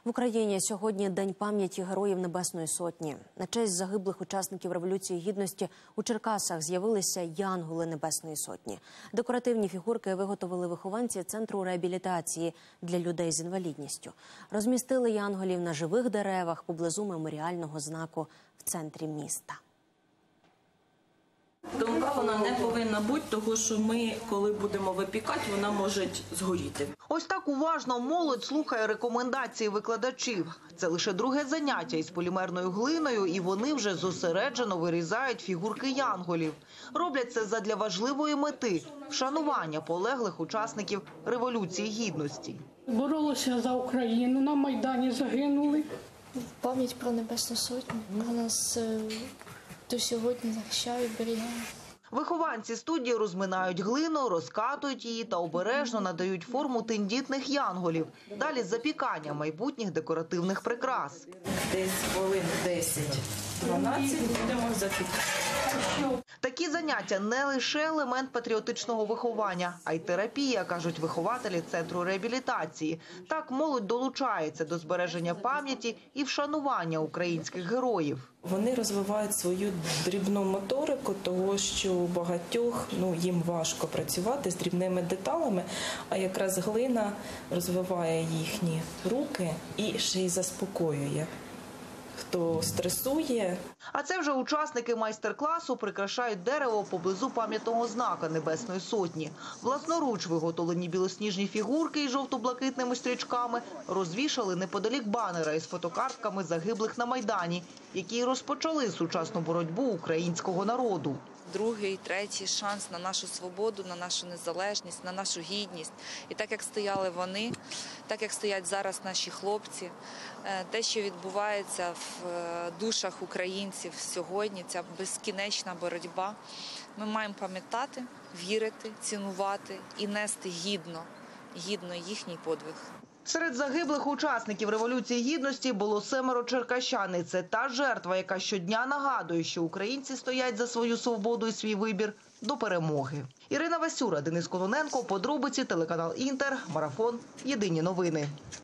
В Україні сьогодні День пам'яті Героїв Небесної Сотні. На честь загиблих учасників Революції Гідності у Черкасах з'явилися янголи Небесної Сотні. Декоративні фігурки виготовили вихованці Центру реабілітації для людей з інвалідністю. Розмістили янголів на живих деревах поблизу меморіального знаку в центрі міста. Тонка вона не повинна бути, тому що ми, коли будемо випікати, вона може згоріти. Ось так уважно молодь слухає рекомендації викладачів. Це лише друге заняття із полімерною глиною, і вони вже зосереджено вирізають фігурки янголів. Роблять це задля важливої мети – вшанування полеглих учасників Революції Гідності. Боролися за Україну, на Майдані загинули. Пам'ять про Небесну Сотню, яка нас до сьогодні захищає, оберігає. Вихованці студії розминають глину, розкатують її та обережно надають форму тендітних янголів. Далі запікання майбутніх декоративних прикрас. Десь хвилин 10-12 будемо запікати. Такі заняття не лише елемент патріотичного виховання, а й терапія, кажуть вихователі Центру реабілітації. Так молодь долучається до збереження пам'яті і вшанування українських героїв. Вони розвивають свою дрібну моторику, того що у багатьох їм важко працювати з дрібними деталями, а якраз глина розвиває їхні руки і ще й заспокоює. Хто стресує. А це вже учасники майстер-класу прикрашають дерево поблизу пам'ятного знака Небесної Сотні. Власноруч виготовлені білосніжні фігурки із жовто-блакитними стрічками розвішали неподалік банера із фотокартками загиблих на Майдані, які розпочали сучасну боротьбу українського народу. Другий, третій шанс на нашу свободу, на нашу незалежність, на нашу гідність. І так, як стояли вони, так, як стоять зараз наші хлопці, те, що відбувається в душах українців сьогодні, ця безкінечна боротьба, ми маємо пам'ятати, вірити, цінувати і нести гідно їхній подвиг. Серед загиблих учасників Революції Гідності було 7 черкащан. І це та жертва, яка щодня нагадує, що українці стоять за свою свободу і свій вибір до перемоги. Ірина Васюра, Денис Кононенко, подробиці, телеканал Інтер, Марафон, Єдині новини.